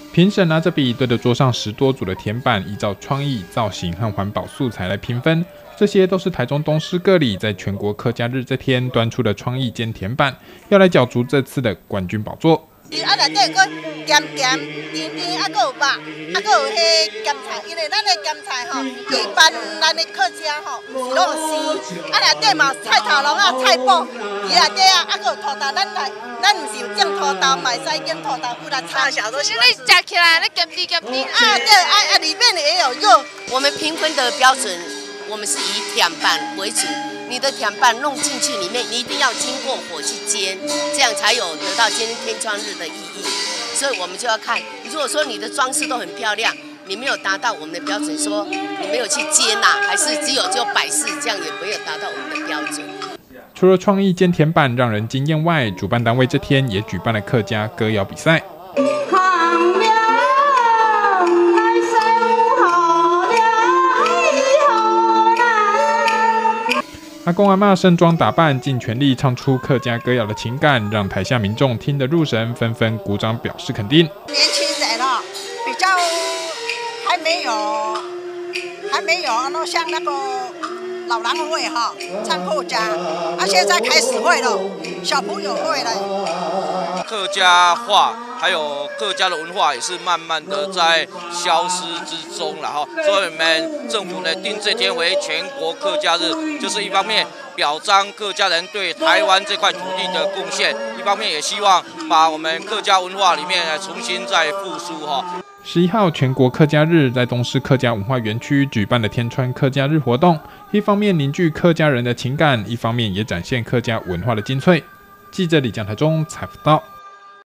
评审拿着笔对着桌上10多组的甜板，依照创意、造型和环保素材来评分。这些都是台中东势各里在全国客家日这天端出的创意煎甜板，要来角逐这次的冠军宝座。 啊，内底佫咸甜、甜甜，啊，佫有肉，啊，佫有迄咸菜。因为咱的咸菜吼，一般咱的客家吼是拢有生，啊，内底嘛有菜头龙啊、菜脯，伊内底啊，有土豆。咱唔是有种土豆，买使用土豆腐来炒。小都是你吃起来，你咸甜。 啊，对，里面也有肉。 我们评分的标准，我们是以甜板为主。你的甜板弄进去里面，你一定要经过火去煎，这样才有得到今天天窗日的意义。所以我们就要看，如果说你的装饰都很漂亮，你没有达到我们的标准，说你没有去煎呐，还是只有摆饰，这样也没有达到我们的标准。 除了创意煎甜板让人惊艳外，主办单位这天也举办了客家歌谣比赛。阿公阿嬷盛装打扮，尽全力唱出客家歌谣的情感，让台下民众听得入神，纷纷鼓掌表示肯定。 年轻人哦，比较还没有像那个老人会哈唱客家，啊，现在开始会了，小朋友会了。 客家话还有客家的文化也是慢慢的在消失之中了哈，所以我们政府呢定这天为全国客家日，就是一方面表彰客家人对台湾这块土地的贡献，一方面也希望把我们客家文化里面重新再复苏哈。 11号全国客家日在东势客家文化园区举办的天川客家日活动，一方面凝聚客家人的情感，一方面也展现客家文化的精粹。记者李江台中采访到。